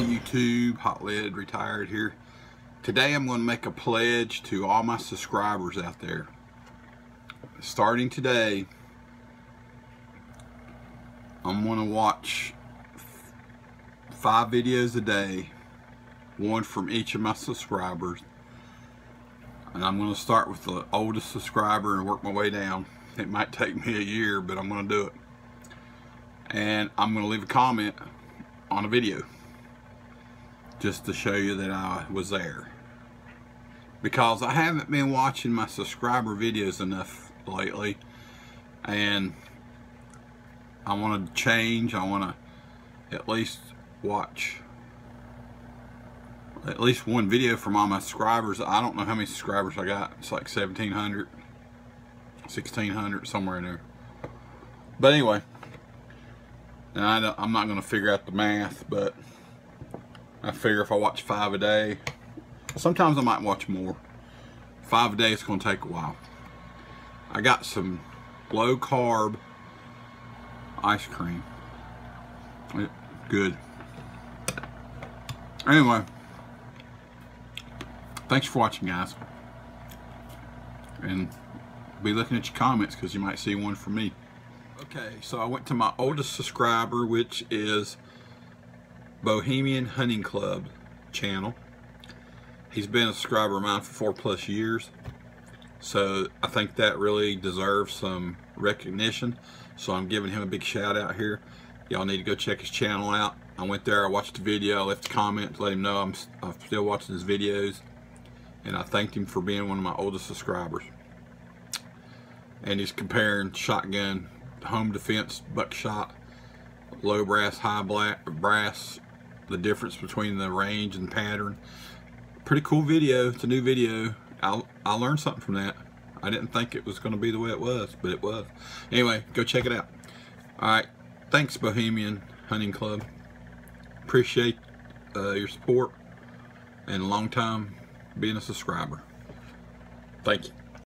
YouTube, Hot Lid Retired here. Today I'm going to make a pledge to all my subscribers out there. Starting today, I'm going to watch 5 videos a day, one from each of my subscribers. And I'm going to start with the oldest subscriber and work my way down. It might take me a year, but I'm going to do it. And I'm going to leave a comment on a video just to show you that I was there, because I haven't been watching my subscriber videos enough lately, and I want to change. I want to at least watch at least one video from all my subscribers. I don't know how many subscribers I got. It's like 1,700, 1,600, somewhere in there. But anyway, I'm not going to figure out the math, but I figure if I watch 5 a day, sometimes I might watch more. 5 a day is going to take a while. I got some low carb ice cream. Good. Anyway, thanks for watching, guys. And be looking at your comments, because you might see one from me. Okay, so I went to my oldest subscriber, which is Bohemian Hunting Club channel. He's been a subscriber of mine for 4+ years, so I think that really deserves some recognition, so I'm giving him a big shout out here. Y'all need to go check his channel out. I went there, I watched the video, I left a comment to let him know I'm still watching his videos, and I thanked him for being one of my oldest subscribers. And he's comparing shotgun, home defense, buckshot, low brass, high brass, the difference between the range and pattern. Pretty cool video. It's a new video. I learned something from that. I didn't think it was going to be the way it was, but it was. Anyway, go check it out. Alright, thanks Bohemian Hunting Club. Appreciate your support and a long time being a subscriber. Thank you.